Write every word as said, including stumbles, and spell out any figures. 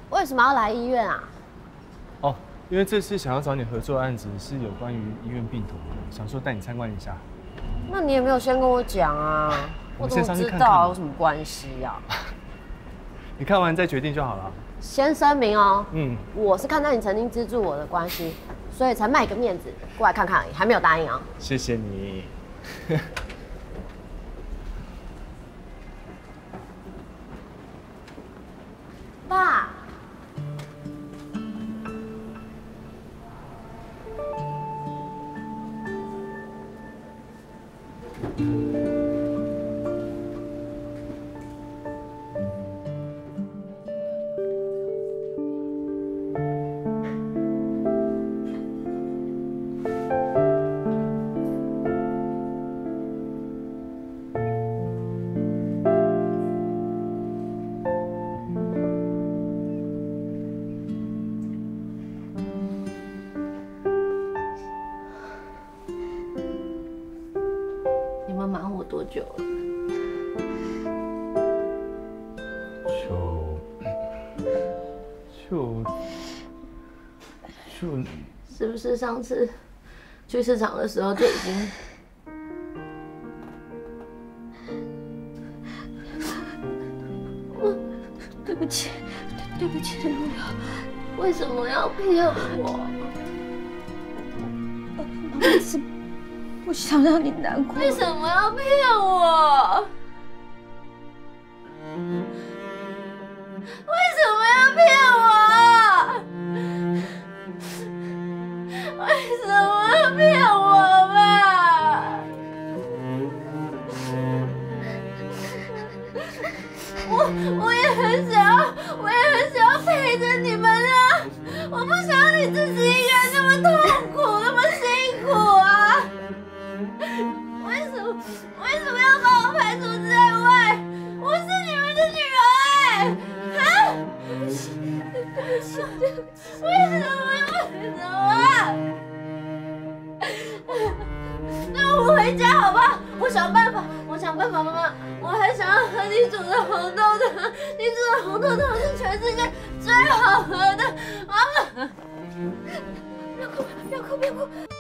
为什么要来医院啊？ 哦，因为这次想要找你合作的案子是有关于医院病童的，想说带你参观一下。 那你也没有先跟我讲啊，我怎么知道有什么关系呀？ 你看完再决定就好了。 先声明哦， 嗯， 我是看到你曾经资助我的关系，所以才卖个面子过来看看而已，还没有答应啊。 谢谢你。 爸。你们瞒我多久了？ 就就就， 是不是上次去市场的时候就已经？我对不起，对不起，对不起，为什么要骗我？ 我是不想让你难过。 为什么要骗我？为什么要骗我？为什么要骗我嘛？我我也很想要，我也很想要陪着你们啊！我不想要你自己一个人那么痛苦，那么辛苦啊！为什么为什么要把我排除在外？我是你们的女儿哎！啊！对不起，对不起，对不起！为什么要为什么？那我们回家好不好？我想办法，我想办法，妈妈，我还想要喝你煮的红豆汤。你煮的红豆汤是全世界最好喝的，妈妈！不要哭，不要哭，不要哭！